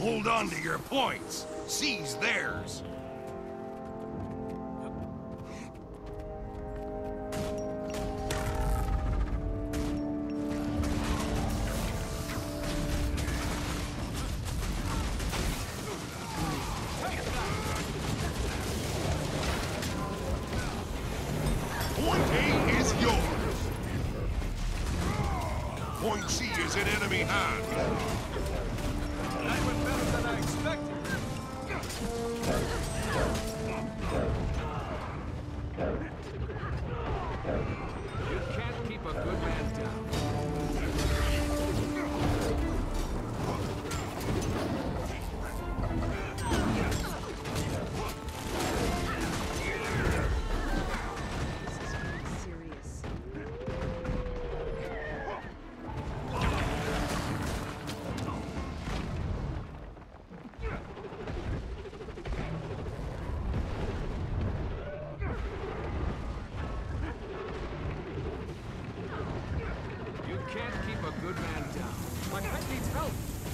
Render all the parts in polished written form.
Hold on to your points. Seize theirs. Point A is yours. Point C is in enemy hands. That went better than I expected. You can't keep a good man down. Serious. You can't keep a good man down. My pet needs help.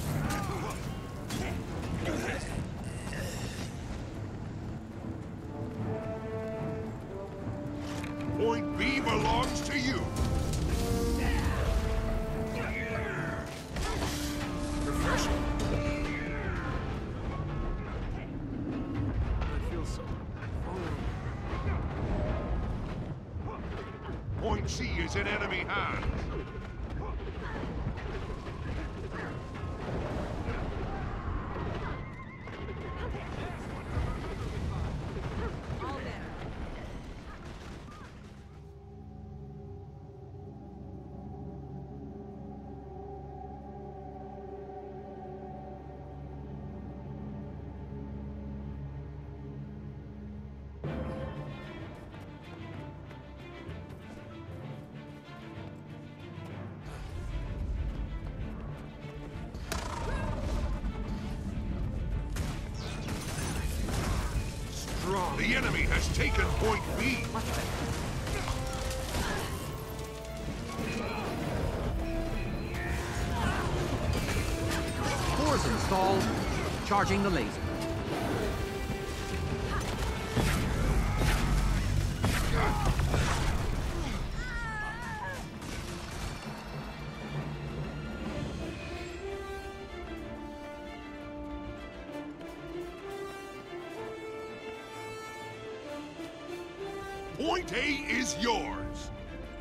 Point B belongs to you. Refreshing. I feel so vulnerable. Point C is in enemy hands. All there. Strong. The enemy has taken point B. Cores installed. Charging the laser. Point A is yours.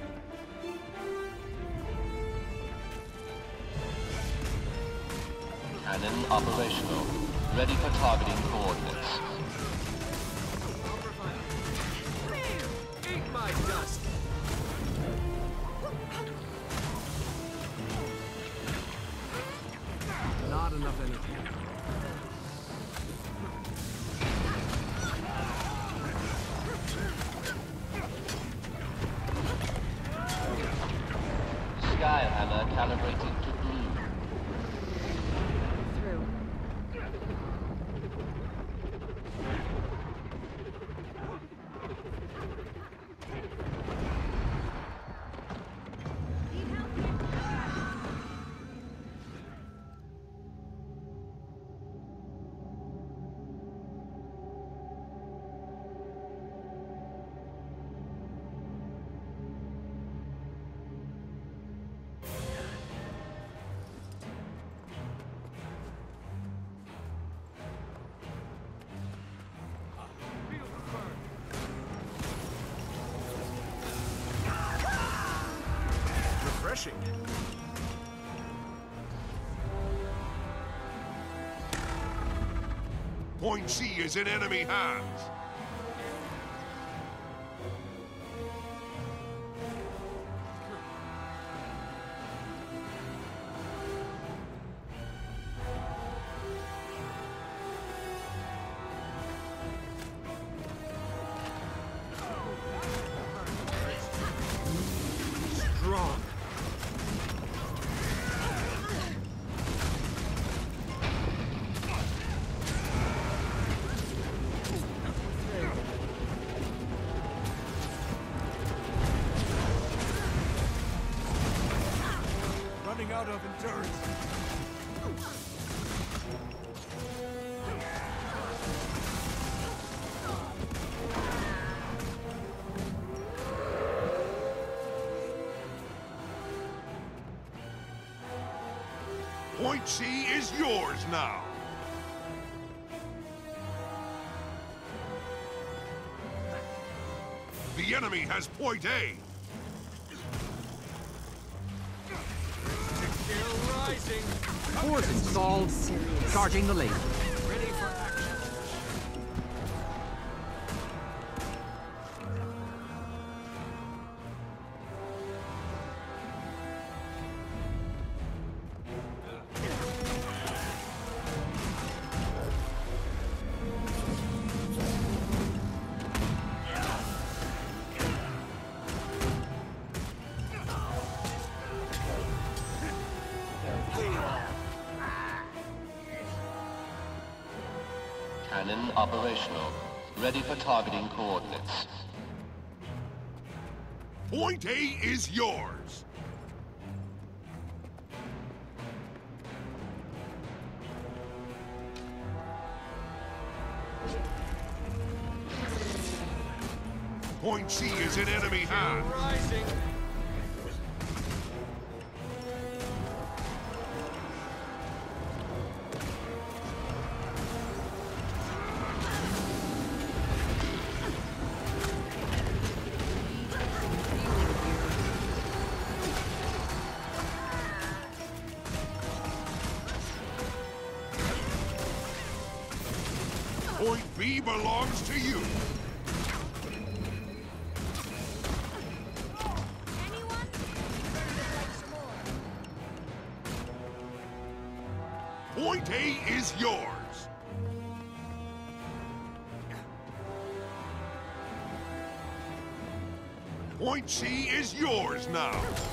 Cannon operational. Ready for targeting coordinates. Eat my dust. Not enough energy. Skyhammer calibrated to blue. Through. Feel the burn. Refreshing. Point C is in enemy hands. Strong. Running out of endurance. Point C is yours now. The enemy has point A. Still rising. Cores installed. Charging the laser. Ready for action. Cannon operational. Ready for targeting coordinates. Point A is yours. Point C is in enemy hands. Rising. Point B belongs to you. Anyone? Point A is yours. Point C is yours now.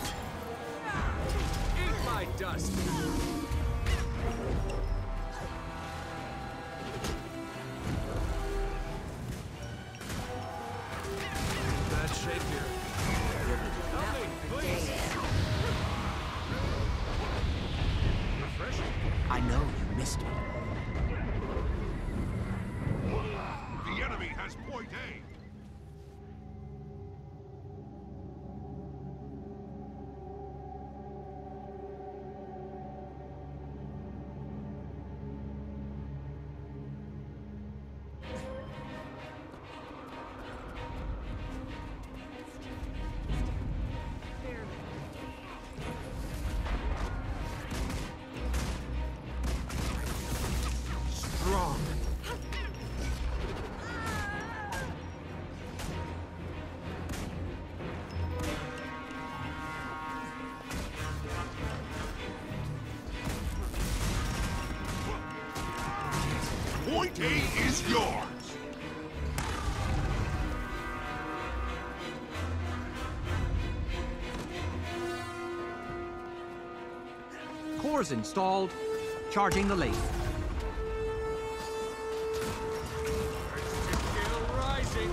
Eat my dust. Bad shape here. Help me, please. Refreshing. I know you missed it. The enemy has point A. Strong. Point A is yours. Cores installed. Charging the laser. Still rising.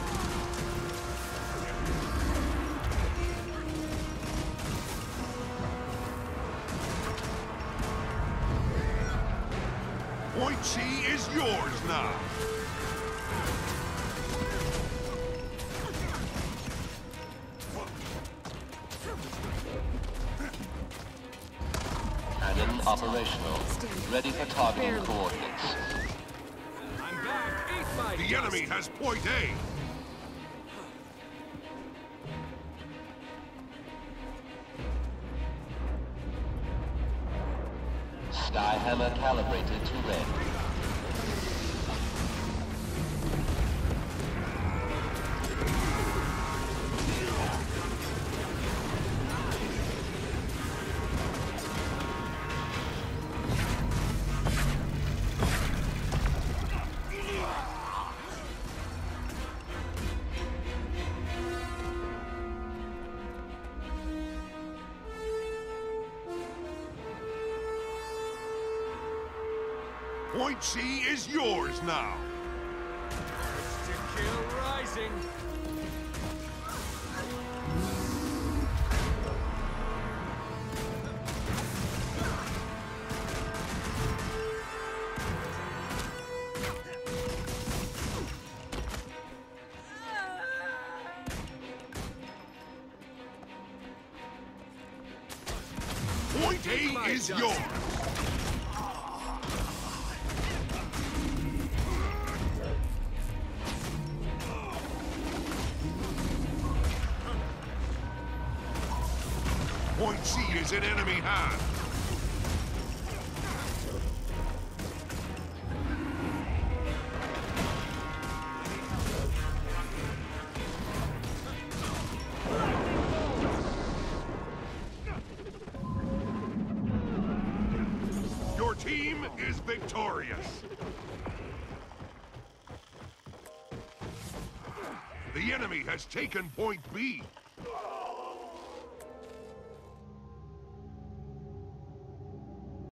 Point C is yours now. Cannon operational. Ready for targeting coordinates. I'm back. Eat my The dust. enemy has point A. Skyhammer calibrated to red. Point C is yours now. Still rising. Point A is yours. Point C is in enemy hands. Your team is victorious. The enemy has taken Point B.